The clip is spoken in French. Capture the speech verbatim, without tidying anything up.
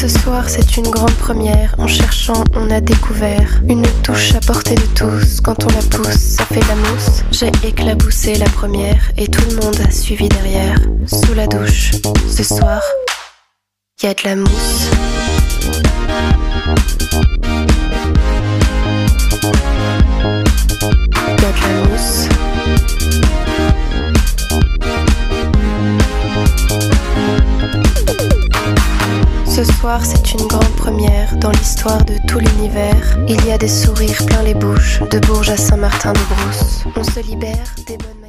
Ce soir c'est une grande première, en cherchant on a découvert une touche à portée de tous, quand on la pousse ça fait de la mousse. J'ai éclaboussé la première et tout le monde a suivi derrière. Sous la douche, ce soir, y a de la mousse. Y a de la mousse. Ce soir c'est une grande première dans l'histoire de tout l'univers. Il y a des sourires plein les bouches, de Bourges à Saint-Martin-de-Brousse. On se libère des bonnes